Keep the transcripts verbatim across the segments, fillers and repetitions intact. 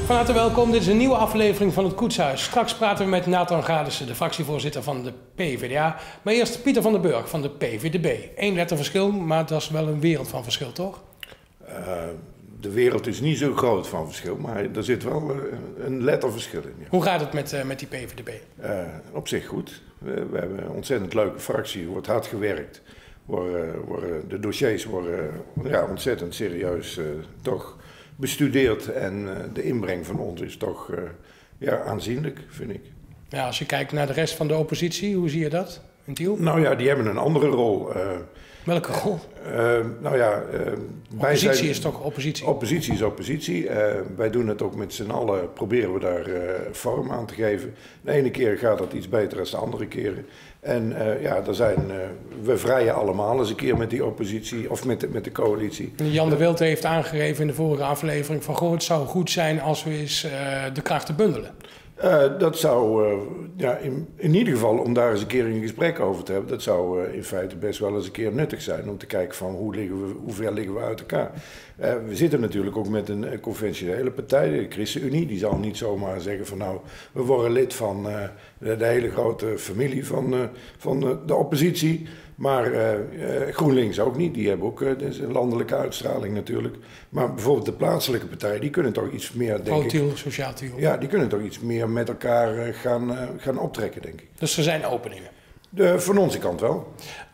Van harte welkom, dit is een nieuwe aflevering van het Koetshuis. Straks praten we met Nathan Gadissen, de fractievoorzitter van de P v d A. Maar eerst Pieter van den Burg van de P v d B. Eén letter verschil, maar dat is wel een wereld van verschil, toch? Uh, de wereld is niet zo groot van verschil, maar er zit wel uh, een letterverschil in. Ja. Hoe gaat het met, uh, met die P v d B? Uh, op zich goed. We, we hebben een ontzettend leuke fractie, er wordt hard gewerkt. Worden, worden, de dossiers worden ja, ontzettend serieus uh, toch bestudeerd en uh, de inbreng van ons is toch uh, ja, aanzienlijk, vind ik. Ja, als je kijkt naar de rest van de oppositie, hoe zie je dat in Tiel? Nou ja, die hebben een andere rol. Uh, Welke rol? Uh, nou ja, uh, oppositie zijn, is toch oppositie? Oppositie is oppositie. Uh, wij doen het ook met z'n allen, proberen we daar uh, vorm aan te geven. De ene keer gaat dat iets beter dan de andere keren. En uh, ja, er zijn, uh, we vrijen allemaal eens een keer met die oppositie of met de, met de coalitie. Jan de Wild heeft aangegeven in de vorige aflevering van goh, het zou goed zijn als we eens uh, de krachten bundelen. Uh, dat zou, uh, ja, in, in ieder geval om daar eens een keer een gesprek over te hebben, dat zou uh, in feite best wel eens een keer nuttig zijn om te kijken van hoe, liggen we, hoe ver liggen we uit elkaar. Uh, we zitten natuurlijk ook met een, een conventionele partij, de ChristenUnie, die zal niet zomaar zeggen van nou, we worden lid van uh, de, de hele grote familie van, uh, van de, de oppositie. Maar uh, uh, GroenLinks ook niet, die hebben ook uh, een landelijke uitstraling natuurlijk. Maar bijvoorbeeld de plaatselijke partijen, die kunnen toch iets meer, denk ik... Tiel, Sociaal Tiel. Ja, die kunnen toch iets meer met elkaar uh, gaan, uh, gaan optrekken, denk ik. Dus er zijn openingen? De, van onze kant wel.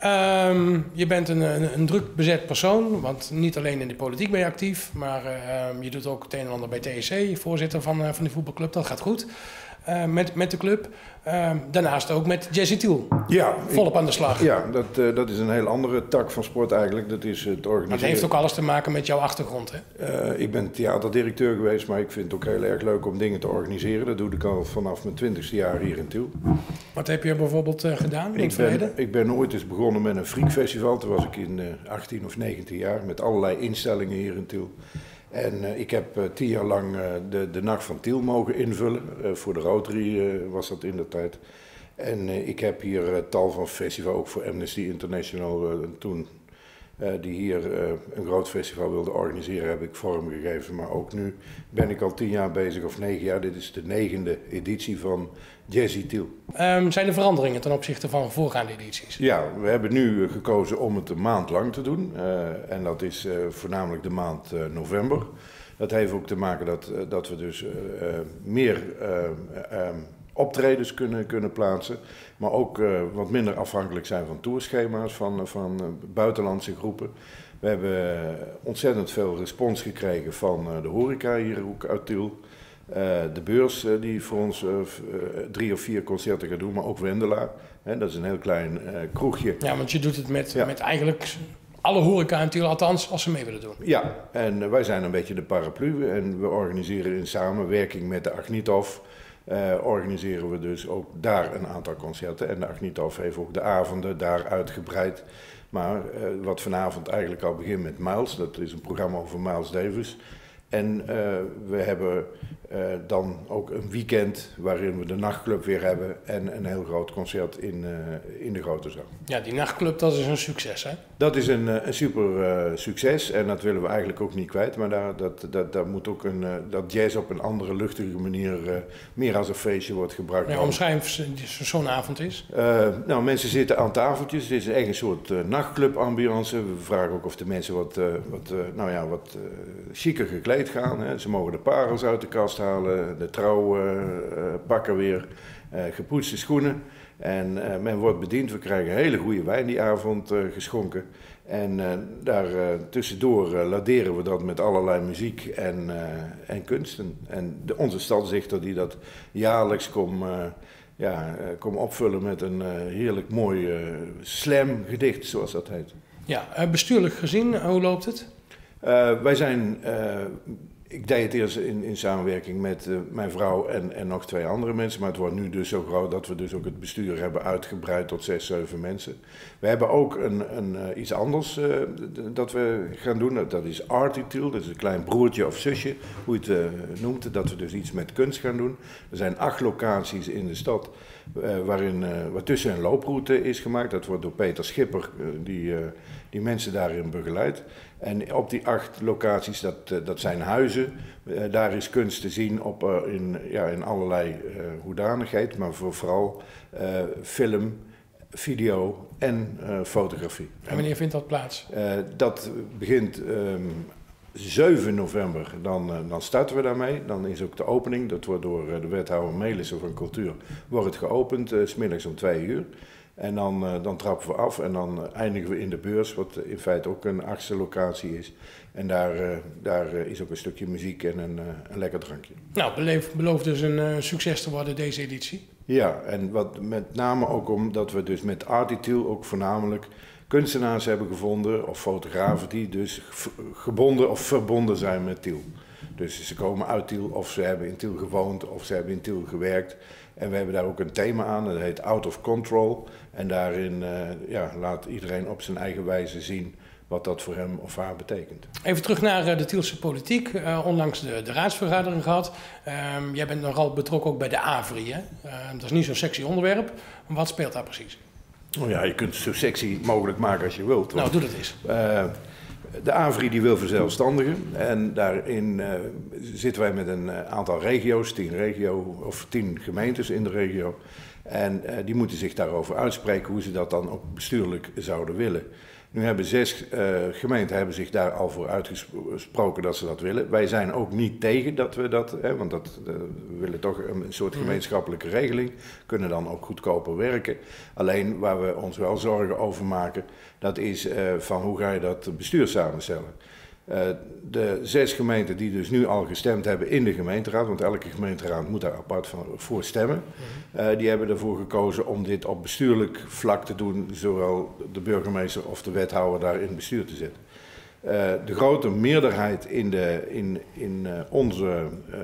Um, je bent een, een, een druk bezet persoon, want niet alleen in de politiek ben je actief, maar uh, je doet ook het een en ander bij T S C, voorzitter van, uh, van die voetbalclub, dat gaat goed. Uh, met, met de club. Uh, daarnaast ook met Jesse Tiel. Ja, volop ik, aan de slag. Ja, dat, uh, dat is een heel andere tak van sport eigenlijk. Dat is het organiseren. Maar het heeft ook alles te maken met jouw achtergrond, hè? Uh, ik ben theaterdirecteur geweest, maar ik vind het ook heel erg leuk om dingen te organiseren. Dat doe ik al vanaf mijn twintigste jaar hier in Tiel. Wat heb je bijvoorbeeld uh, gedaan in ik het verleden? Ben, ik ben ooit eens begonnen met een freakfestival. Toen was ik in uh, achttien of negentien jaar met allerlei instellingen hier in Tiel. En uh, ik heb uh, tien jaar lang uh, de, de Nacht van Tiel mogen invullen. Uh, voor de Rotary uh, was dat in de tijd. En uh, ik heb hier uh, tal van festivals, ook voor Amnesty International, uh, toen uh, die hier uh, een groot festival wilde organiseren, heb ik vormgegeven. Maar ook nu ben ik al tien jaar bezig, of negen jaar. Dit is de negende editie van Jesse Tiel. Um, zijn er veranderingen ten opzichte van voorgaande edities? Ja, we hebben nu gekozen om het een maand lang te doen. Uh, en dat is uh, voornamelijk de maand uh, november. Dat heeft ook te maken dat, uh, dat we dus uh, uh, meer uh, uh, optredens kunnen, kunnen plaatsen. Maar ook uh, wat minder afhankelijk zijn van tourschema's van, van uh, buitenlandse groepen. We hebben uh, ontzettend veel respons gekregen van uh, de horeca hier ook uit Tiel. Uh, de beurs uh, die voor ons uh, uh, drie of vier concerten gaat doen, maar ook Wendela. Hè, dat is een heel klein uh, kroegje. Ja, want je doet het met, ja. met eigenlijk alle horeca in Tiel, althans als ze mee willen doen. Ja, en uh, wij zijn een beetje de paraplu en we organiseren in samenwerking met de Agnithof. Uh, organiseren we dus ook daar een aantal concerten. En de Agnithof heeft ook de avonden daar uitgebreid. Maar uh, wat vanavond eigenlijk al begint met Miles, dat is een programma over Miles Davis. En uh, we hebben uh, dan ook een weekend waarin we de nachtclub weer hebben en een heel groot concert in, uh, in de grote zaal. Ja, die nachtclub, dat is een succes, hè? Dat is een, een super uh, succes en dat willen we eigenlijk ook niet kwijt. Maar daar, dat, dat, dat moet ook een, uh, dat jazz op een andere luchtige manier uh, meer als een feestje wordt gebruikt. Ja, omschrijf zo'n avond is. Uh, nou, mensen zitten aan tafeltjes. Het is echt een soort uh, nachtclub-ambiance. We vragen ook of de mensen wat, uh, wat, uh, nou ja, wat uh, chiquer gekleed gaan. Hè. Ze mogen de parels uit de kast halen, de trouwpakken uh, weer, uh, gepoetste schoenen. En uh, men wordt bediend. We krijgen hele goede wijn die avond uh, geschonken. En uh, daar uh, tussendoor uh, laderen we dat met allerlei muziek en, uh, en kunsten. En de, onze stadsdichter die dat jaarlijks komt uh, ja, uh, kom opvullen met een uh, heerlijk mooi uh, slam gedicht, zoals dat heet. Ja, uh, bestuurlijk gezien, hoe loopt het? Uh, wij zijn, uh, ik deed het eerst in, in samenwerking met uh, mijn vrouw en, en nog twee andere mensen, maar het wordt nu dus zo groot dat we dus ook het bestuur hebben uitgebreid tot zes, zeven mensen. We hebben ook een, een, uh, iets anders uh, dat we gaan doen, dat is Artie Tiel, dat is een klein broertje of zusje, hoe je het uh, noemt, dat we dus iets met kunst gaan doen. Er zijn acht locaties in de stad uh, waarin uh, wat tussen een looproute is gemaakt. Dat wordt door Peter Schipper, uh, die, uh, die mensen daarin begeleidt. En op die acht locaties, dat, uh, dat zijn huizen, uh, daar is kunst te zien op, uh, in, ja, in allerlei uh, hoedanigheid, maar voor, vooral uh, film, video en uh, fotografie. En wanneer vindt dat plaats? Uh, dat begint um, zeven november, dan, uh, dan starten we daarmee. Dan is ook de opening, dat wordt door uh, de wethouder Melissen van Cultuur, wordt het geopend, uh, 's middags om twee uur. En dan, uh, dan trappen we af en dan uh, eindigen we in de beurs, wat in feite ook een achtste locatie is. En daar, uh, daar uh, is ook een stukje muziek en een, uh, een lekker drankje. Nou, beleef, belooft dus een uh, succes te worden deze editie. Ja, en wat met name ook omdat we dus met Artitude ook voornamelijk kunstenaars hebben gevonden, of fotografen die dus gebonden of verbonden zijn met Tiel. Dus ze komen uit Tiel, of ze hebben in Tiel gewoond, of ze hebben in Tiel gewerkt. En we hebben daar ook een thema aan, dat heet Out of Control. En daarin uh, ja, laat iedereen op zijn eigen wijze zien wat dat voor hem of haar betekent. Even terug naar uh, de Tielse politiek. Uh, onlangs de, de raadsvergadering gehad. Uh, jij bent nogal betrokken ook bij de A V R I. Hè? Uh, dat is niet zo'n sexy onderwerp. Maar wat speelt daar precies? Oh ja, je kunt het zo sexy mogelijk maken als je wilt. Nou, doe dat eens. Uh, de A V R I die wil verzelfstandigen. En daarin uh, zitten wij met een aantal regio's, tien regio of tien gemeentes in de regio. En uh, die moeten zich daarover uitspreken hoe ze dat dan ook bestuurlijk zouden willen. Nu hebben zes uh, gemeenten hebben zich daar al voor uitgesproken dat ze dat willen. Wij zijn ook niet tegen dat we dat, hè, want dat, uh, we willen toch een soort gemeenschappelijke regeling, kunnen dan ook goedkoper werken. Alleen waar we ons wel zorgen over maken, dat is uh, van hoe ga je dat bestuur samenstellen. Uh, de zes gemeenten die dus nu al gestemd hebben in de gemeenteraad, want elke gemeenteraad moet daar apart van, voor stemmen, uh, die hebben ervoor gekozen om dit op bestuurlijk vlak te doen, zowel de burgemeester of de wethouder daar in het bestuur te zetten. Uh, de grote meerderheid in, de, in, in uh, onze uh,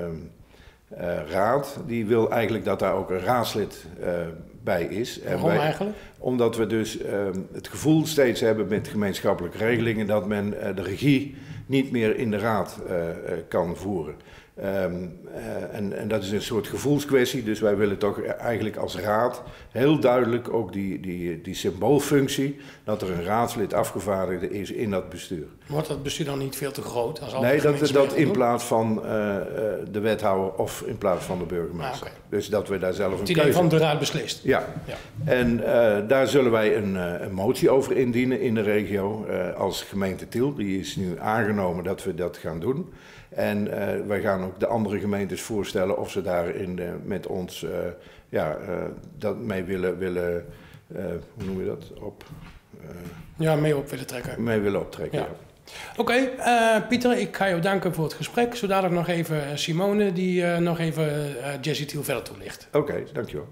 uh, raad, die wil eigenlijk dat daar ook een raadslid uh, bij is. Waarom wij, eigenlijk? Omdat we dus uh, het gevoel steeds hebben met gemeenschappelijke regelingen dat men uh, de regie niet meer in de raad uh, uh, kan voeren. Um, uh, en, en dat is een soort gevoelskwestie, dus wij willen toch eigenlijk als raad heel duidelijk ook die, die, die symboolfunctie, dat er een raadslid afgevaardigde is in dat bestuur. Wordt dat bestuur dan niet veel te groot? Als nee, dat, dat in plaats van uh, uh, de wethouder of in plaats van de burgemeester. Ah, okay. Dus dat we daar zelf een keuze... Het idee van de raad beslist. Ja, ja. En uh, daar zullen wij een, uh, een motie over indienen in de regio uh, als gemeente Tiel. Die is nu aangenomen dat we dat gaan doen. En uh, wij gaan ook de andere gemeentes voorstellen of ze daarin uh, met ons uh, ja, uh, dat mee willen, willen uh, hoe noem je dat, op... Uh, ja, mee op willen trekken. Mee willen optrekken, ja. ja. Oké, okay, uh, Pieter, ik ga jou danken voor het gesprek. Zo dadelijk nog even Simone, die uh, nog even uh, Jazzy Tiel verder toelicht. Oké, okay, dankjewel.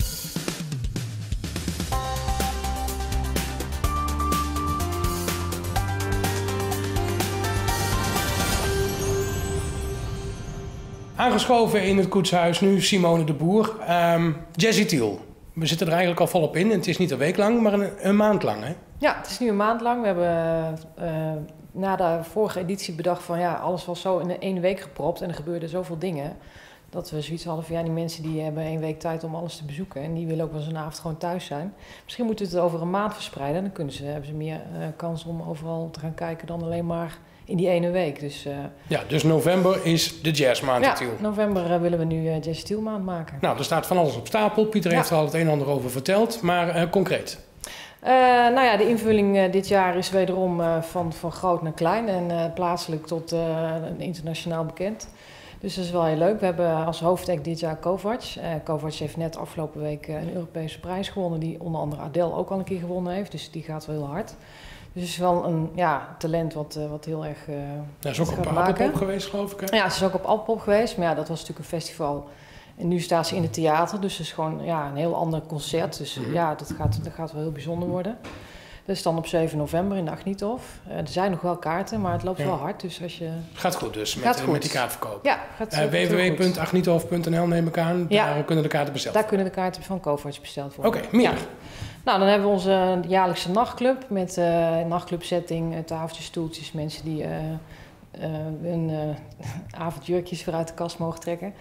Aangeschoven in het koetshuis nu Simone de Boer. Um, Jazzy Tiel, we zitten er eigenlijk al volop in. En het is niet een week lang, maar een, een maand lang, hè? Ja, het is nu een maand lang. We hebben uh, na de vorige editie bedacht van ja, alles was zo in één week gepropt en er gebeurden zoveel dingen. Dat we zoiets hadden van ja, die mensen die hebben één week tijd om alles te bezoeken. En die willen ook wel eens een avond gewoon thuis zijn. Misschien moeten we het over een maand verspreiden. Dan kunnen ze, hebben ze meer uh, kans om overal te gaan kijken dan alleen maar in die ene week. Dus, uh, ja, dus november is de jazzmaand ja, in Tiel. november uh, willen we nu uh, Jazzy Tiel maand maken. Nou, er staat van alles op stapel. Pieter ja. heeft er al het een en ander over verteld. Maar uh, concreet? Uh, nou ja, de invulling uh, dit jaar is wederom uh, van, van groot naar klein. En uh, plaatselijk tot uh, internationaal bekend. Dus dat is wel heel leuk. We hebben als hoofdact dit jaar Kovac. Uh, Kovac heeft net afgelopen week uh, een Europese prijs gewonnen. Die onder andere Adele ook al een keer gewonnen heeft. Dus die gaat wel heel hard. Dus het is wel een ja, talent wat, uh, wat heel erg uh, ja, ze is ook op Alpopop geweest, geloof ik. Hè? Ja, ze is ook op Alpopop geweest. Maar ja, dat was natuurlijk een festival. En nu staat ze in het theater. Dus het is gewoon ja, een heel ander concert. Dus mm-hmm. ja, dat gaat, dat gaat wel heel bijzonder worden. Dat is dan op zeven november in de Agnithof. Uh, er zijn nog wel kaarten, maar het loopt ja. wel hard. Dus als je... Gaat goed dus, met, gaat goed. met die kaartverkoop. Ja, gaat uh, w w w punt agnithof punt n l neem ik aan. Ja. Daar kunnen de kaarten besteld worden. Daar kunnen de kaarten van Kovac besteld worden. Oké, okay, meer. Ja. Nou, dan hebben we onze jaarlijkse nachtclub met uh, nachtclubsetting, uh, tafeltjes, stoeltjes, mensen die uh, uh, hun uh, avondjurkjes weer uit de kast mogen trekken.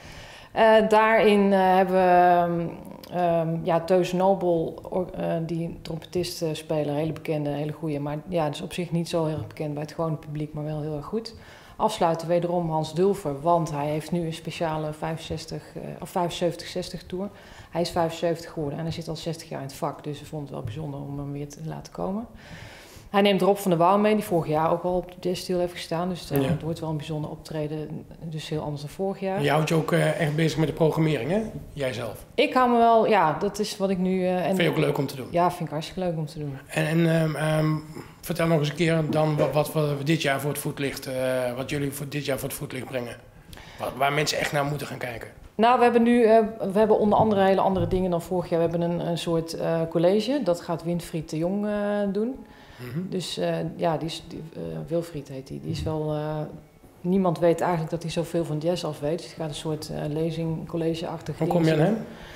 Uh, daarin uh, hebben we um, ja, Teus Nobel, uh, die trompetist uh, spelen, hele bekende, hele goede. Maar ja, dat is op zich niet zo heel erg bekend bij het gewone publiek, maar wel heel erg goed. Afsluiten wederom Hans Dulfer, want hij heeft nu een speciale vijfenzestig, uh, of vijfenzeventig zestig tour. Hij is vijfenzeventig geworden en hij zit al zestig jaar in het vak, dus we vonden het wel bijzonder om hem weer te laten komen. Hij neemt Rob van der Wouw mee, die vorig jaar ook al op de Jazz Steel heeft gestaan. Dus het, ja. het wordt wel een bijzonder optreden, dus heel anders dan vorig jaar. Je houdt je ook uh, echt bezig met de programmering, hè? Jijzelf? Ik hou me wel, ja, dat is wat ik nu... Uh, en vind je ook leuk om te doen? Ja, vind ik hartstikke leuk om te doen. En, en um, um, vertel nog eens een keer dan wat, wat we dit jaar voor het voetlicht, uh, wat jullie voor dit jaar voor het voetlicht brengen. Waar, waar mensen echt naar moeten gaan kijken. Nou, we hebben nu, uh, we hebben onder andere hele andere dingen dan vorig jaar. We hebben een, een soort uh, college, dat gaat Winfried de Jong uh, doen. Mm-hmm. Dus uh, ja, die is, die, uh, Wilfried heet die. Die is wel... Uh, niemand weet eigenlijk dat hij zoveel van jazz af weet. Dus het gaat een soort uh, lezing, college-achtig. Hoe kom je aan hem?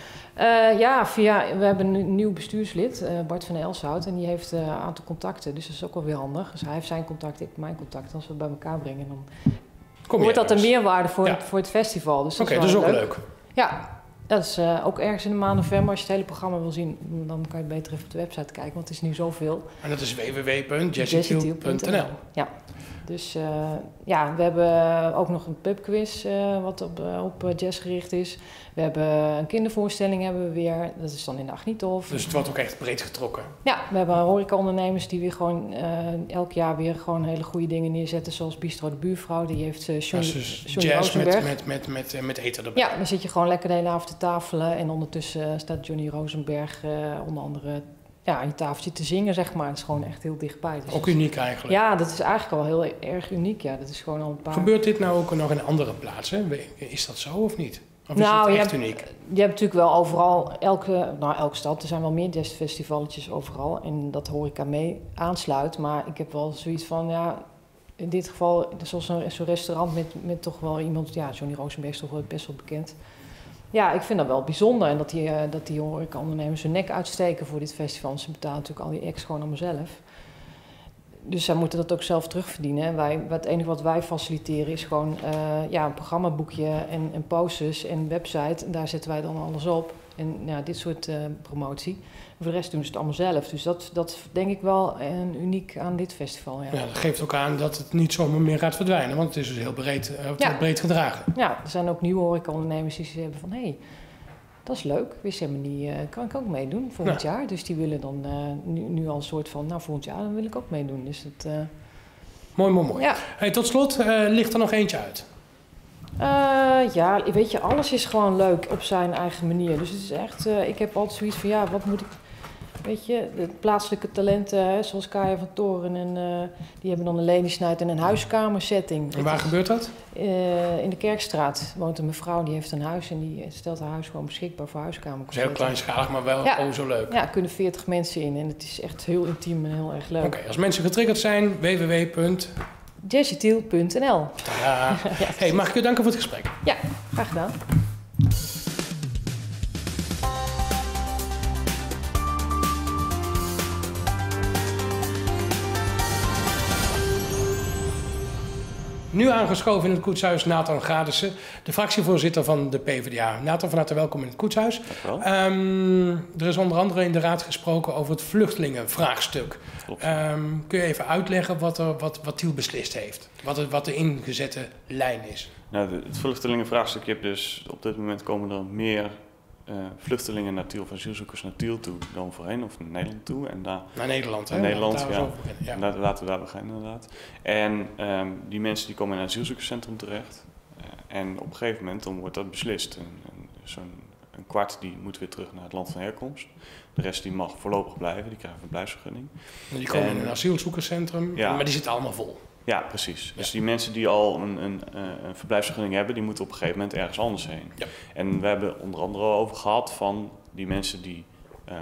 Uh, ja, via, we hebben een nieuw bestuurslid, uh, Bart van Elshout. En die heeft uh, een aantal contacten. Dus dat is ook wel weer handig. Dus hij heeft zijn contact, ik mijn contact. Als we bij elkaar brengen, dan kom wordt dat een meerwaarde voor, ja. het, voor het festival. Dus Oké, okay, dat is ook leuk. leuk. Ja. Dat is uh, ook ergens in de maand november. Als je het hele programma wil zien, dan kan je beter even op de website kijken, want het is nu zoveel. En dat is w w w punt jazzytiel punt n l. Ja, dus uh, ja, we hebben ook nog een pubquiz uh, wat op, uh, op jazz gericht is. We hebben een kindervoorstelling hebben we weer. Dat is dan in de Agnithof. Dus het wordt ook echt breed getrokken. Ja, we hebben horecaondernemers die weer gewoon uh, elk jaar weer gewoon hele goede dingen neerzetten. Zoals Bistro de Buurvrouw. Die heeft uh, Johnny, ja, dus Johnny jazz Rosenberg. Met, met, met, met, met eten erbij. Ja, dan zit je gewoon lekker de hele avond te tafelen. En ondertussen staat Johnny Rosenberg uh, onder andere ja, aan je tafeltje te zingen, zeg maar. Het is gewoon echt heel dichtbij. Dus ook uniek eigenlijk. Ja, dat is eigenlijk al heel erg uniek. Ja, dat is gewoon al een paar... Gebeurt dit nou ook nog in andere plaatsen? Is dat zo of niet? Of is nou, het echt je uniek? Hebt, je hebt natuurlijk wel overal, elke, nou, elke stad, er zijn wel meer jazzfestivalletjes overal. En dat horeca mee aansluit. Maar ik heb wel zoiets van, ja, in dit geval, zoals een, zo'n restaurant met, met toch wel iemand, ja, Johnny Rosenberg is toch wel best wel bekend. Ja, ik vind dat wel bijzonder. En dat die, uh, dat die horecaondernemers hun nek uitsteken voor dit festival. Ze betalen natuurlijk al die acts gewoon allemaal zelf. Dus zij moeten dat ook zelf terugverdienen. En wij, het enige wat wij faciliteren is gewoon uh, ja, een programmaboekje en, en posters en een website. En daar zetten wij dan alles op. En ja, dit soort uh, promotie. En voor de rest doen ze het allemaal zelf. Dus dat, dat denk ik wel een uniek aan dit festival. Ja. Ja, dat geeft ook aan dat het niet zomaar meer gaat verdwijnen. Want het is dus heel breed, uh, ja. breed gedragen. Ja, er zijn ook nieuwe horecaondernemers die hebben van... Hey, dat is leuk, wist helemaal niet, uh, kan ik ook meedoen volgend ja. jaar. Dus die willen dan uh, nu, nu al een soort van, nou volgend jaar dan wil ik ook meedoen. Dus dat, uh... Mooi, mooi, mooi. Ja. Hey, tot slot, uh, ligt er nog eentje uit? Uh, ja, weet je, alles is gewoon leuk op zijn eigen manier. Dus het is echt, uh, ik heb altijd zoiets van, ja, wat moet ik... Weet je, de plaatselijke talenten, hè, zoals Kaya van Toren, en, uh, die hebben dan een ladies-night en een huiskamersetting. En waar gebeurt dat? Uh, in de Kerkstraat woont een mevrouw, die heeft een huis en die stelt haar huis gewoon beschikbaar voor huiskamer. Het is heel kleinschalig, maar wel ja. oh, zo leuk. Ja, er kunnen veertig mensen in en het is echt heel intiem en heel erg leuk. Oké, okay, als mensen getriggerd zijn, w w w punt jazzytiel punt n l. Ja. Ja, hey, mag ik u danken voor het gesprek? Ja, graag gedaan. Nu aangeschoven in het koetshuis Nathan Gadissen, de fractievoorzitter van de PvdA. Nathan, van harte welkom in het koetshuis. Um, er is onder andere in de raad gesproken over het vluchtelingenvraagstuk. Um, kun je even uitleggen wat, er, wat, wat Tiel beslist heeft? Wat, er, wat de ingezette lijn is? Nou, de, het vluchtelingenvraagstuk, je hebt dus op dit moment komen er meer uh, vluchtelingen naar Tiel, of asielzoekers naar Tiel toe dan voorheen, of naar Nederland toe. En daar, naar Nederland, hè? Naar Nederland, daar ja. ja. Daar, laten we daar beginnen, inderdaad. En um, die mensen die komen in een asielzoekerscentrum terecht. Uh, en op een gegeven moment dan wordt dat beslist. En, en zo'n een kwart die moet weer terug naar het land van herkomst. De rest die mag voorlopig blijven, die krijgen een verblijfsvergunning. En die komen en, in een asielzoekerscentrum, ja. maar die zitten allemaal vol. Ja, precies. Ja. Dus die mensen die al een, een, een verblijfsvergunning hebben, die moeten op een gegeven moment ergens anders heen. Ja. En we hebben onder andere al over gehad van die mensen die uh,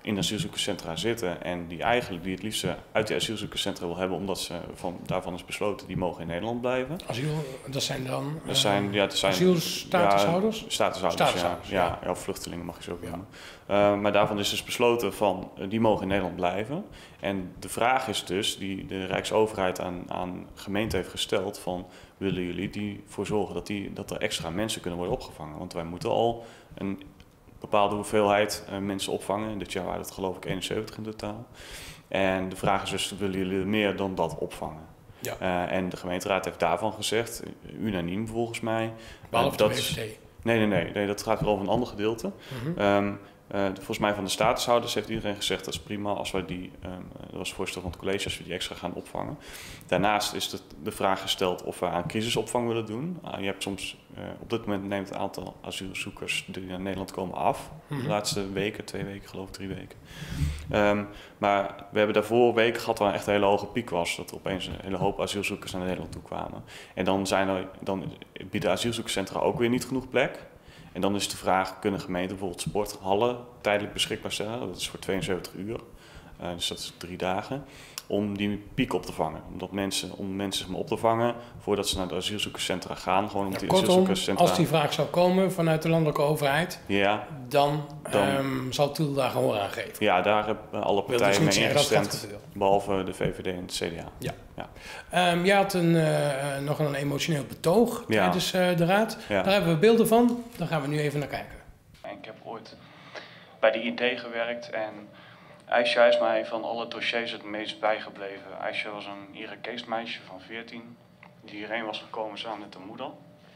in asielzoekerscentra zitten en die eigenlijk die het liefst uit die asielzoekerscentra wil hebben, omdat ze van, daarvan is besloten, die mogen in Nederland blijven. Asiel, dat zijn dan Dat zijn, ja, dat zijn asielstatushouders? Ja, statushouders, statushouders ja, ja. ja. Of vluchtelingen mag je ze ook Ja. noemen. Uh, maar daarvan is dus besloten van, uh, die mogen in Nederland blijven. En de vraag is dus, die de Rijksoverheid aan, aan gemeenten heeft gesteld van, willen jullie ervoor zorgen dat, die, dat er extra mensen kunnen worden opgevangen? Want wij moeten al een bepaalde hoeveelheid uh, mensen opvangen. Dit jaar waren het geloof ik eenenzeventig in totaal. En de vraag is dus, willen jullie meer dan dat opvangen? Ja. Uh, en de gemeenteraad heeft daarvan gezegd, unaniem volgens mij. Behalve uh, de dat V V D. Nee, nee, nee, nee, dat gaat weer over een ander gedeelte. Mm-hmm. Um, uh, volgens mij van de statushouders heeft iedereen gezegd, dat is prima als wij die, um, dat was voorstel van het college, als we die extra gaan opvangen. Daarnaast is de, de vraag gesteld of we aan crisisopvang willen doen. Uh, je hebt soms, uh, op dit moment neemt het aantal asielzoekers die naar Nederland komen af. Mm-hmm. De laatste weken, twee weken geloof ik, drie weken. Um, maar we hebben daarvoor weken gehad waar echt een hele hoge piek was. Dat er opeens een hele hoop asielzoekers naar Nederland toe kwamen. En dan, zijn er, dan bieden asielzoekerscentra ook weer niet genoeg plek. En dan is de vraag, kunnen gemeenten bijvoorbeeld sporthallen tijdelijk beschikbaar stellen? Dat is voor tweeënzeventig uur, uh, dus dat is drie dagen. Om die piek op te vangen. Omdat mensen, om mensen op te vangen voordat ze naar de asielzoekerscentra gaan. Gewoon om Ja, die kortom, asielzoekerscentra... als die vraag zou komen vanuit de landelijke overheid, ja, dan, dan um, zal Tiel daar gehoor aan geven. Ja, daar hebben alle partijen dus mee ingestemd, dat behalve de V V D en het C D A. Ja. Ja. Um, jij had een, uh, nog een emotioneel betoog Ja. tijdens uh, de raad. Ja. Daar hebben we beelden van. Daar gaan we nu even naar kijken. Ik heb ooit bij de I T gewerkt en Aisha is mij van alle dossiers het meest bijgebleven. Aisha was een Irakees meisje van veertien, die hierheen was gekomen samen met de moeder.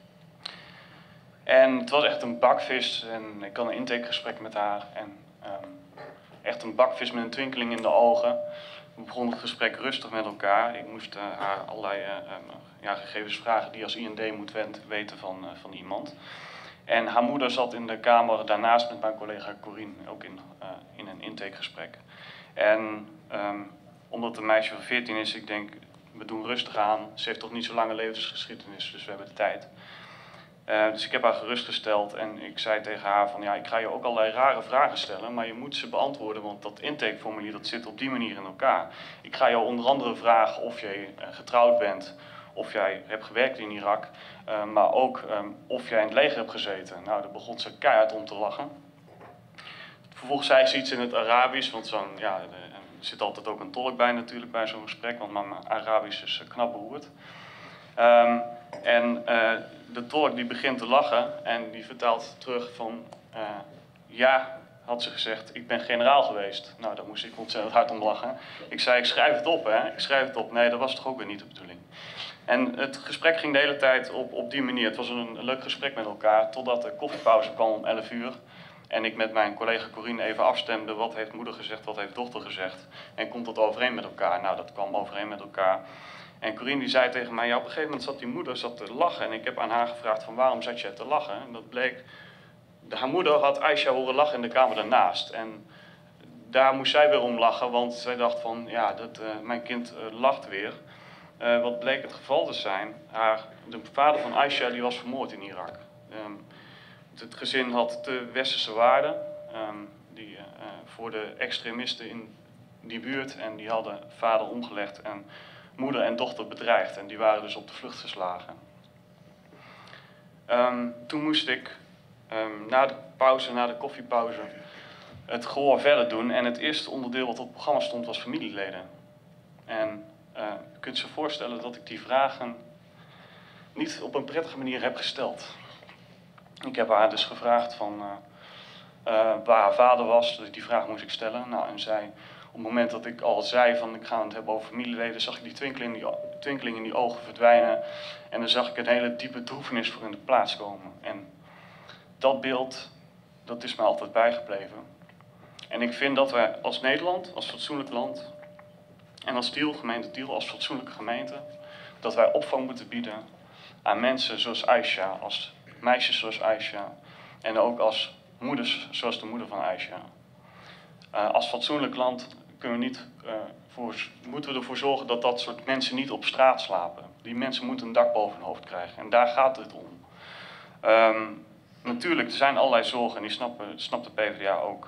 En het was echt een bakvis en ik had een intakegesprek met haar. En um, echt een bakvis met een twinkeling in de ogen. We begonnen het gesprek rustig met elkaar. Ik moest uh, haar allerlei uh, um, ja, gegevens vragen die je als I N D moet weten van, uh, van iemand. En haar moeder zat in de kamer daarnaast met mijn collega Corine, ook in, uh, in een intakegesprek. En um, omdat het een meisje van veertien is, ik denk, we doen rustig aan. Ze heeft toch niet zo lange levensgeschiedenis, dus we hebben de tijd. Uh, dus ik heb haar gerustgesteld en ik zei tegen haar van, ja, ik ga je ook allerlei rare vragen stellen, maar je moet ze beantwoorden, want dat intakeformulier dat zit op die manier in elkaar. Ik ga jou onder andere vragen of je uh, getrouwd bent, of jij hebt gewerkt in Irak, uh, maar ook um, of jij in het leger hebt gezeten. Nou, daar begon ze keihard om te lachen. Vervolgens zei ze iets in het Arabisch, want zo'n, ja, er zit altijd ook een tolk bij natuurlijk bij zo'n gesprek, want mijn Arabisch is uh, knap beroerd. Um, en uh, de tolk die begint te lachen en die vertelt terug van, uh, ja, had ze gezegd, ik ben generaal geweest. Nou, daar moest ik ontzettend hard om lachen. Ik zei, ik schrijf het op, hè. Ik schrijf het op. Nee, dat was toch ook weer niet de bedoeling. En het gesprek ging de hele tijd op, op die manier. Het was een, een leuk gesprek met elkaar, totdat de koffiepauze kwam om elf uur. En ik met mijn collega Corine even afstemde, wat heeft moeder gezegd, wat heeft dochter gezegd. En komt dat overeen met elkaar? Nou, dat kwam overeen met elkaar. En Corine die zei tegen mij, ja, op een gegeven moment zat die moeder zat te lachen. En ik heb aan haar gevraagd van, waarom zat je te lachen? En dat bleek, de, haar moeder had Aisha horen lachen in de kamer daarnaast. En daar moest zij weer om lachen, want zij dacht van, ja, dat, uh, mijn kind uh, lacht weer. Uh, wat bleek het geval te zijn, haar, de vader van Aisha die was vermoord in Irak. Um, het gezin had te westerse waarden, um, die, uh, voor de extremisten in die buurt. En die hadden vader omgelegd en moeder en dochter bedreigd. En die waren dus op de vlucht geslagen. Um, toen moest ik um, na de pauze, na de koffiepauze, het gehoor verder doen. En het eerste onderdeel wat op het programma stond was familieleden. En uh, je kunt je voorstellen dat ik die vragen niet op een prettige manier heb gesteld. Ik heb haar dus gevraagd van, uh, uh, waar haar vader was, dus die vraag moest ik stellen. Nou, en zij, op het moment dat ik al zei van ik ga het hebben over familieleden, zag ik die twinkeling in die, twinkeling in die ogen verdwijnen. En dan zag ik een hele diepe droefenis voor in de plaats komen. En dat beeld, dat is me altijd bijgebleven. En ik vind dat wij als Nederland, als fatsoenlijk land, en als Tiel, gemeente Tiel, als fatsoenlijke gemeente, dat wij opvang moeten bieden aan mensen zoals Aisha, als meisjes zoals Aisha en ook als moeders zoals de moeder van Aisha. Uh, als fatsoenlijk land kunnen we niet, uh, voor, moeten we ervoor zorgen dat dat soort mensen niet op straat slapen. Die mensen moeten een dak boven hun hoofd krijgen en daar gaat het om. Um, natuurlijk, er zijn allerlei zorgen en die snappen, snapt de P v d A ook.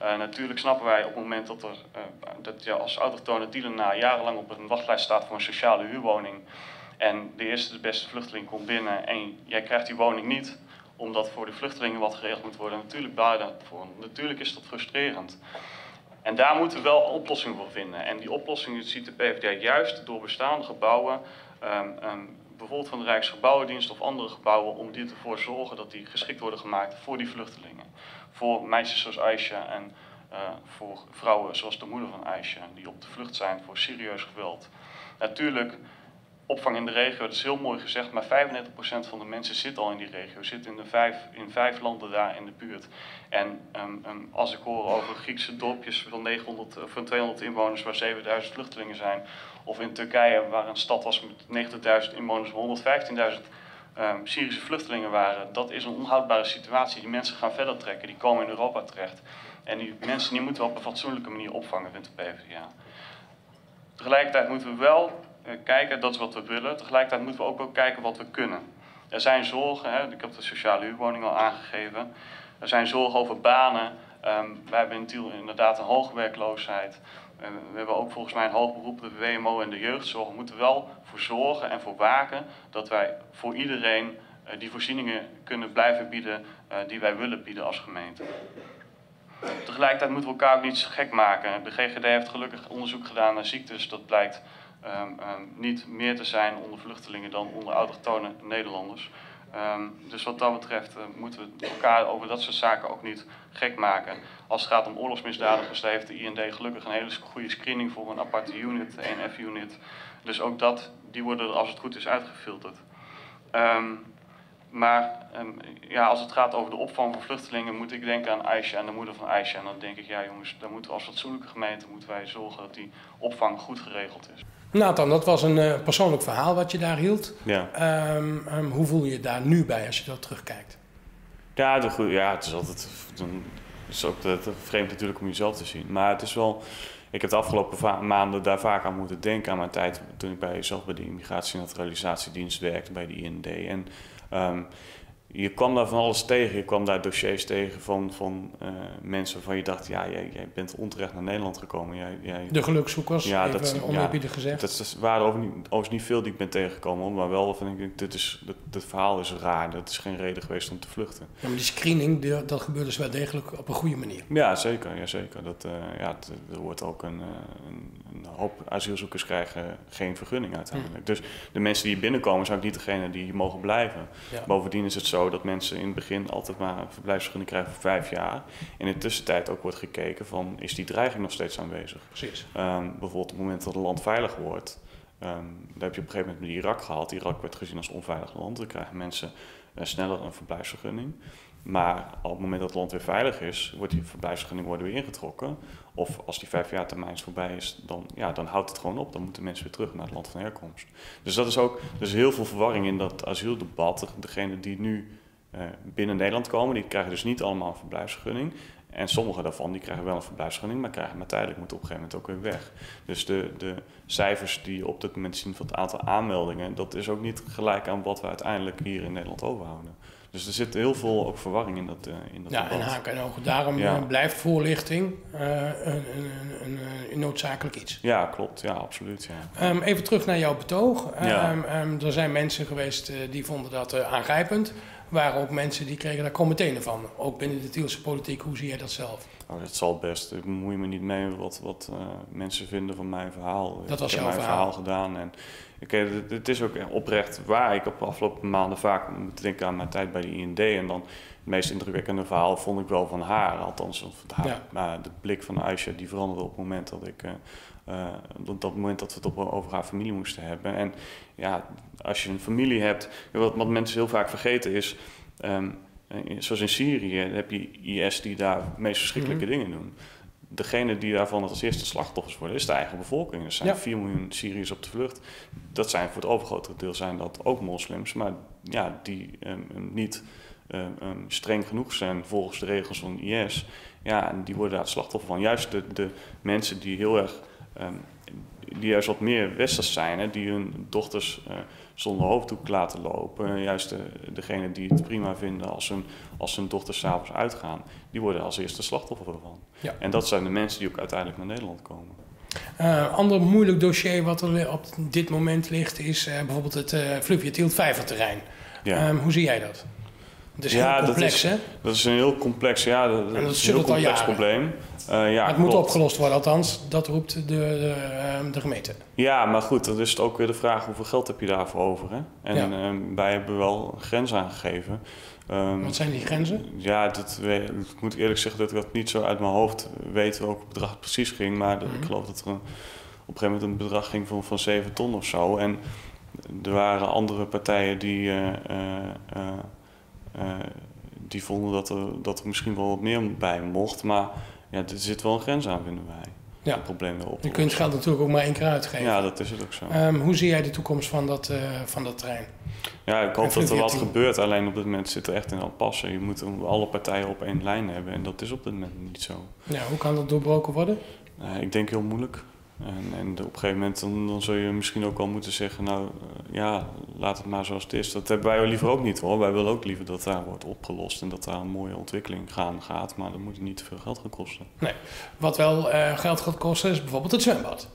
Uh, natuurlijk snappen wij op het moment dat, er, uh, dat je als autochtone Tielenaar jarenlang op een wachtlijst staat voor een sociale huurwoning en de eerste de beste vluchteling komt binnen en jij krijgt die woning niet omdat voor de vluchtelingen wat geregeld moet worden. Natuurlijk baal je daarvoor. Natuurlijk is dat frustrerend. En daar moeten we wel oplossingen voor vinden. En die oplossingen ziet de P v d A juist door bestaande gebouwen, um, um, bijvoorbeeld van de Rijksgebouwendienst of andere gebouwen, om die ervoor te zorgen dat die geschikt worden gemaakt voor die vluchtelingen. Voor meisjes zoals Aisha en uh, voor vrouwen zoals de moeder van Aisha, die op de vlucht zijn voor serieus geweld. Natuurlijk, opvang in de regio, dat is heel mooi gezegd, maar vijfennegentig procent van de mensen zit al in die regio, zit in, de vijf, in vijf landen daar in de buurt. En um, um, als ik hoor over Griekse dorpjes van, negenhonderd, van tweehonderd inwoners waar zevenduizend vluchtelingen zijn, of in Turkije waar een stad was met negentigduizend inwoners waar honderdvijftienduizend um, Syrische vluchtelingen waren, dat is een onhoudbare situatie. Die mensen gaan verder trekken, die komen in Europa terecht. En die mensen die moeten we op een fatsoenlijke manier opvangen, vindt de P v d A. Tegelijkertijd moeten we wel kijken, dat is wat we willen. Tegelijkertijd moeten we ook wel kijken wat we kunnen. Er zijn zorgen, hè, ik heb de sociale huurwoning al aangegeven. Er zijn zorgen over banen. Um, wij hebben in Tiel inderdaad een hoge werkloosheid. Uh, we hebben ook volgens mij een hoog beroep, de W M O en de jeugdzorg. We moeten wel voor zorgen en voor waken dat wij voor iedereen uh, die voorzieningen kunnen blijven bieden uh, die wij willen bieden als gemeente. Tegelijkertijd moeten we elkaar ook niet gek maken. De G G D heeft gelukkig onderzoek gedaan naar ziektes. Dat blijkt Um, um, niet meer te zijn onder vluchtelingen dan onder autochtone Nederlanders. Um, dus wat dat betreft uh, moeten we elkaar over dat soort zaken ook niet gek maken. Als het gaat om oorlogsmisdadigers, daar heeft de I N D gelukkig een hele goede screening voor een aparte unit, de één F unit. Dus ook dat, die worden er als het goed is uitgefilterd. Um, maar um, ja, als het gaat over de opvang van vluchtelingen moet ik denken aan Aisha en de moeder van Aisha. En dan denk ik, ja jongens, dan moeten we als fatsoenlijke gemeente moeten wij zorgen dat die opvang goed geregeld is. Nathan, dat was een uh, persoonlijk verhaal wat je daar hield. Ja. Um, um, hoe voel je je daar nu bij als je dat terugkijkt? Ja, de, ja het is altijd dan, het is ook te, te vreemd natuurlijk om jezelf te zien. Maar het is wel, ik heb de afgelopen maanden daar vaak aan moeten denken aan mijn tijd toen ik bij zelf bij de Immigratie- en Naturalisatiedienst werkte bij de I N D. En um, je kwam daar van alles tegen. Je kwam daar dossiers tegen van, van uh, mensen waarvan je dacht, ja, jij, jij bent onterecht naar Nederland gekomen. Jij, jij... De gelukzoekers, ja, even dat, oneerbiedig ja, gezegd. Dat, dat waren over niet, overigens niet veel die ik ben tegengekomen, maar wel van ik, dit, is, dit, dit verhaal is raar. Dat is geen reden geweest om te vluchten. Ja, maar die screening, die, dat gebeurt dus wel degelijk op een goede manier. Ja, zeker. Ja, zeker. Dat, uh, ja, het, er wordt ook een, een, een hoop asielzoekers krijgen geen vergunning uiteindelijk. Hm. Dus de mensen die binnenkomen zijn ook niet degene die mogen blijven. Ja. Bovendien is het zo dat mensen in het begin altijd maar een verblijfsvergunning krijgen voor vijf jaar. In de tussentijd ook wordt gekeken van, is die dreiging nog steeds aanwezig? Precies. Um, bijvoorbeeld op het moment dat het land veilig wordt, um, daar heb je op een gegeven moment met Irak gehad. Irak werd gezien als onveilig land. Dan krijgen mensen uh, sneller een verblijfsvergunning. Maar op het moment dat het land weer veilig is, wordt die verblijfsvergunning worden weer ingetrokken. Of als die vijf jaar termijn voorbij is, dan, ja, dan houdt het gewoon op. Dan moeten mensen weer terug naar het land van herkomst. Dus dat is ook, er is heel veel verwarring in dat asieeldebat. Degenen die nu uh, binnen Nederland komen, die krijgen dus niet allemaal een verblijfsvergunning. En sommige daarvan die krijgen wel een verblijfsvergunning, maar krijgen maar tijdelijk, moeten op een gegeven moment ook weer weg. Dus de, de cijfers die je op dit moment zien van het aantal aanmeldingen, dat is ook niet gelijk aan wat we uiteindelijk hier in Nederland overhouden. Dus er zit heel veel ook verwarring in dat, uh, in dat ja, debat. en haken en ogen. Daarom ja. blijft voorlichting uh, een, een, een, een noodzakelijk iets. Ja, klopt. Ja, absoluut. Ja. Um, even terug naar jouw betoog. Ja. Um, um, er zijn mensen geweest uh, die vonden dat uh, aangrijpend. Er waren ook mensen die kregen daar commentaar van. Ook binnen de Tielse politiek. Hoe zie jij dat zelf? Oh, dat zal best. Ik bemoei me niet mee wat, wat uh, mensen vinden van mijn verhaal. Dat was ik heb jouw mijn verhaal. verhaal gedaan. En ik, het, het is ook oprecht waar. Ik heb de afgelopen maanden vaak moeten denken aan mijn tijd bij de I N D. En dan het meest indrukwekkende verhaal vond ik wel van haar. Althans, of haar, ja. maar de blik van Aisha die veranderde op het moment dat ik... Uh, Uh, op dat moment dat we het op, over haar familie moesten hebben. En ja, als je een familie hebt... Wat, wat mensen heel vaak vergeten is... Um, zoals in Syrië heb je I S die daar meest verschrikkelijke mm-hmm. dingen doen. Degene die daarvan als eerste slachtoffers worden, is de eigen bevolking. Er zijn ja. vier miljoen Syriërs op de vlucht. Dat zijn voor het overgrote deel zijn dat ook moslims, maar ja, die um, niet um, um, streng genoeg zijn volgens de regels van I S. Ja, en die worden daar het slachtoffer van. Juist de, de mensen die heel erg um, die juist wat meer westers zijn, hè, die hun dochters uh, zonder hoofddoek laten lopen. Uh, juist de, degene die het prima vinden als hun, als hun dochters 's avonds uitgaan, die worden als eerste slachtoffer ervan. Ja. En dat zijn de mensen die ook uiteindelijk naar Nederland komen. Een uh, ander moeilijk dossier wat er op dit moment ligt is uh, bijvoorbeeld het uh, Fluvië Tielt Vijverterrein. Ja. Um, hoe zie jij dat? Het is ja, heel complex, dat is, hè? Dat is een heel complex, ja, dat, dat dat is een heel complex probleem. Uh, ja, het klopt. moet opgelost worden, althans, dat roept de, de, de gemeente. Ja, maar goed, dan is het ook weer de vraag hoeveel geld heb je daarvoor over. Hè? En ja. um, wij hebben wel een grens aangegeven. Um, Wat zijn die grenzen? Ja, dat, ik moet eerlijk zeggen dat ik dat niet zo uit mijn hoofd weet welk bedrag het precies ging. Maar mm-hmm. ik geloof dat er een, op een gegeven moment een bedrag ging van, van zeven ton of zo. En er waren andere partijen die... Uh, uh, uh, uh, die vonden dat er, dat er misschien wel wat meer bij mocht. Maar ja, er zit wel een grens aan, vinden wij. Ja. Het probleem erop. Je kunt het geld natuurlijk ook maar één keer uitgeven. Ja, dat is het ook zo. Um, hoe zie jij de toekomst van dat, uh, van dat terrein? Ja, ik hoop dat er wat gebeurt. Alleen op dit moment zit er echt in aan passen. Je moet alle partijen op één lijn hebben. En dat is op dit moment niet zo. Ja, hoe kan dat doorbroken worden? Uh, ik denk heel moeilijk. En, en op een gegeven moment dan, dan zul je misschien ook wel moeten zeggen, nou uh, ja, laat het maar zoals het is. Dat hebben wij liever ook niet hoor. Wij willen ook liever dat daar wordt opgelost en dat daar een mooie ontwikkeling gaan gaat. Maar dat moet niet te veel geld gaan kosten. Nee, wat wel uh, geld gaat kosten is bijvoorbeeld het zwembad.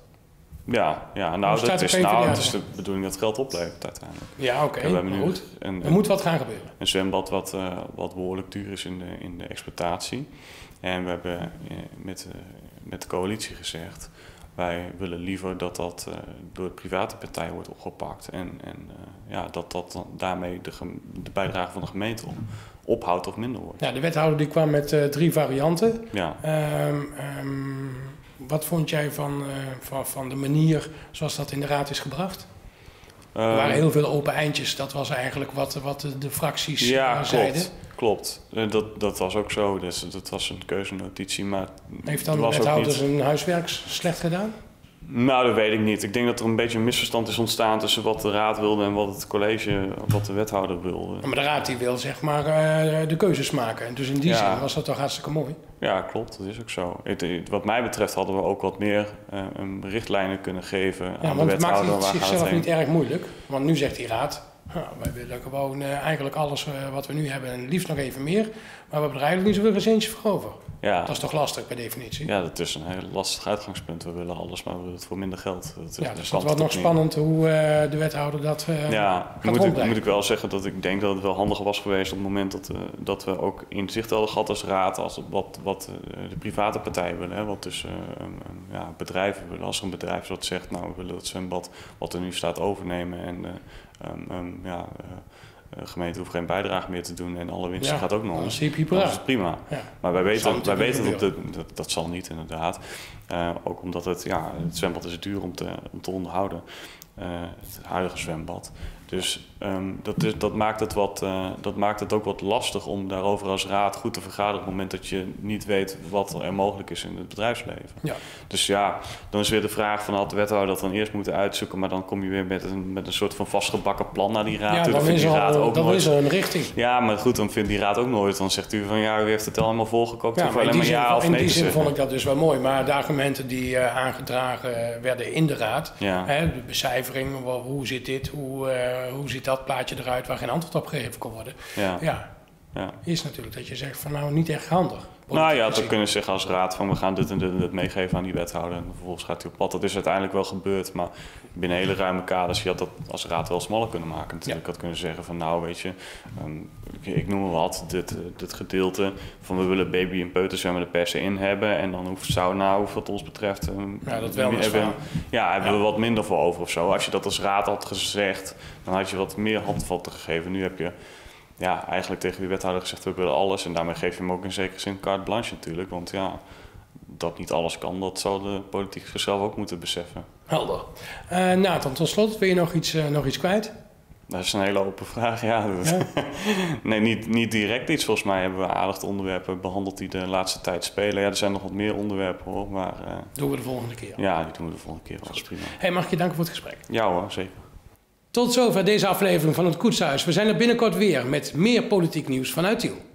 Ja, ja nou, dat is, nou het is de bedoeling dat het geld oplevert uiteindelijk. Ja, oké, okay, maar goed. Een, er moet wat gaan gebeuren. Een zwembad wat, uh, wat behoorlijk duur is in de, in de exploitatie. En we hebben uh, met, uh, met de coalitie gezegd, wij willen liever dat dat uh, door de private partij wordt opgepakt. En, en uh, ja, dat dat dan daarmee de, de bijdrage van de gemeente op, ophoudt of minder wordt. Ja, de wethouder die kwam met uh, drie varianten. Ja. Um, um, wat vond jij van, uh, van, van de manier zoals dat in de raad is gebracht? Um, er waren heel veel open eindjes. Dat was eigenlijk wat, wat de, de fracties ja, uh, zeiden. Klopt, klopt. Dat, dat was ook zo. Dus dat was een keuzenotitie. Maar heeft dan de wethouder zijn huiswerk slecht gedaan? Nou, dat weet ik niet. Ik denk dat er een beetje een misverstand is ontstaan tussen wat de raad wilde en wat het college, wat de wethouder wilde. Ja, maar de raad die wil zeg maar uh, de keuzes maken. Dus in die ja. zin was dat toch hartstikke mooi. Ja, klopt. Dat is ook zo. Het, het, wat mij betreft hadden we ook wat meer uh, richtlijnen kunnen geven ja, aan de wethouder. Ja, want het maakt het zichzelf niet erg moeilijk. Want nu zegt die raad, nou, wij willen gewoon uh, eigenlijk alles uh, wat we nu hebben en liefst nog even meer. Maar we hebben er eigenlijk niet zoveel gezintje voor over. Ja. Dat is toch lastig per definitie? Ja, dat is een heel lastig uitgangspunt. We willen alles, maar we willen het voor minder geld. Dat ja, dus dat wordt nog spannend hoe uh, de wethouder dat uh, ja, gaat moet ik, moet ik wel zeggen dat ik denk dat het wel handiger was geweest op het moment dat, uh, dat we ook inzicht hadden gehad als raad, als wat, wat uh, de private partijen willen, hè, wat dus uh, um, ja, bedrijven willen. Als er een bedrijf wat zegt, nou we willen het zwembad wat er nu staat overnemen en uh, um, um, ja... Uh, De gemeente hoeft geen bijdrage meer te doen en alle winst ja, gaat ook nog. Dat is prima. prima. Ja. Maar wij weten, wij weten dat, de, dat dat zal niet inderdaad. Uh, ook omdat het, ja, het zwembad is duur om te, om te onderhouden. Uh, het huidige zwembad. Dus um, dat, is, dat, maakt het wat, uh, dat maakt het ook wat lastig om daarover als raad goed te vergaderen op het moment dat je niet weet wat er mogelijk is in het bedrijfsleven. Ja. Dus ja, dan is weer de vraag van had de wethouder dat dan eerst moeten uitzoeken, maar dan kom je weer met een, met een soort van vastgebakken plan naar die raad. Ja, dan dan, is, die al, raad ook dan nooit, is er een richting. Ja, maar goed, dan vindt die raad ook nooit. Dan zegt u van ja, u heeft het allemaal volgekookt. Ja, of alleen maar zin, ja of in nee die zin zeggen. vond ik dat dus wel mooi. Maar de argumenten die uh, aangedragen werden in de raad, ja. hè, de becijfering, hoe zit dit, hoe, uh, hoe ziet dat plaatje eruit, waar geen antwoord op gegeven kan worden. Ja. Ja. Ja. Is natuurlijk dat je zegt van nou niet echt handig. Nou ja, we kunnen zeggen als raad van we gaan dit en dit en dit meegeven aan die wethouder en vervolgens gaat hij op pad. Dat is uiteindelijk wel gebeurd, maar binnen hele ruime kaders, je had dat als raad wel smaller kunnen maken. Natuurlijk ja. had kunnen zeggen van nou weet je, um, ik, ik noem maar wat, dit, dit gedeelte van we willen baby en peuterzwemmen er per se in hebben en dan hoeft sauna, hoeft wat ons betreft, um, ja, dat wel hebben, ja, hebben ja. we wat minder voor over of zo. Als je dat als raad had gezegd, dan had je wat meer handvatten gegeven. Nu heb je ja, eigenlijk tegen die wethouder gezegd, we willen alles. En daarmee geef je hem ook in zekere zin carte blanche natuurlijk. Want ja, dat niet alles kan, dat zal de politiek zichzelf ook moeten beseffen. Helder. Uh, Nathan, tot slot, wil je nog iets, uh, nog iets kwijt? Dat is een hele open vraag, ja. Dat, ja. nee, niet, niet direct iets. Volgens mij hebben we aardig de onderwerpen behandeld die de laatste tijd spelen. Ja, er zijn nog wat meer onderwerpen hoor, maar... Uh, doen we de volgende keer. Ja, die doen we de volgende keer. Dat is prima. Hey, mag ik je danken voor het gesprek? Ja hoor, zeker. Tot zover deze aflevering van het Koetshuis. We zijn er binnenkort weer met meer politiek nieuws vanuit Tiel.